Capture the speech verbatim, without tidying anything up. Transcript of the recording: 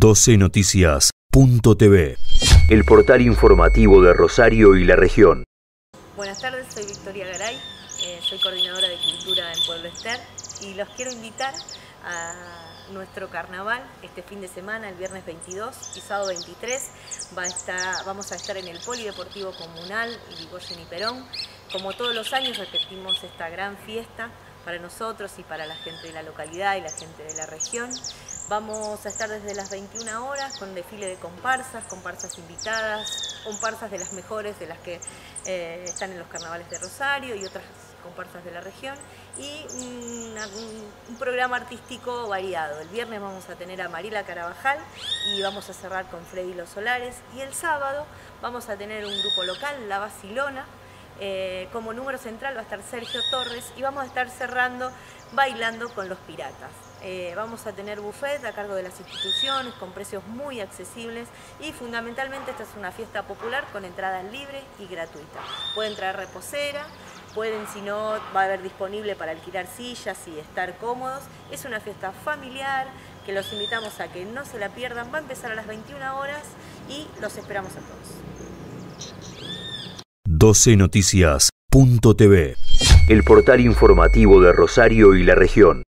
doce noticias punto t v, el portal informativo de Rosario y la región. Buenas tardes, soy Victoria Garay, eh, soy coordinadora de cultura en Pueblo Ester y los quiero invitar a nuestro carnaval este fin de semana, el viernes veintidós y sábado veintitrés. Va a estar, vamos a estar en el Polideportivo Comunal Irigoyen y Perón. Como todos los años repetimos esta gran fiesta para nosotros y para la gente de la localidad y la gente de la región. Vamos a estar desde las veintiuna horas con desfile de comparsas, comparsas invitadas, comparsas de las mejores, de las que eh, están en los carnavales de Rosario y otras comparsas de la región, y un, un programa artístico variado. El viernes vamos a tener a Mariela Carabajal y vamos a cerrar con Freddy Los Solares, y el sábado vamos a tener un grupo local, La Basilona. Eh, como número central va a estar Sergio Torres y vamos a estar cerrando bailando con Los Piratas. Eh, vamos a tener buffet a cargo de las instituciones con precios muy accesibles y fundamentalmente esta es una fiesta popular con entrada libre y gratuita. Pueden traer reposera, pueden, si no, va a haber disponible para alquilar sillas y estar cómodos. Es una fiesta familiar que los invitamos a que no se la pierdan. Va a empezar a las veintiuna horas y los esperamos a todos. doce noticias punto t v, el portal informativo de Rosario y la región.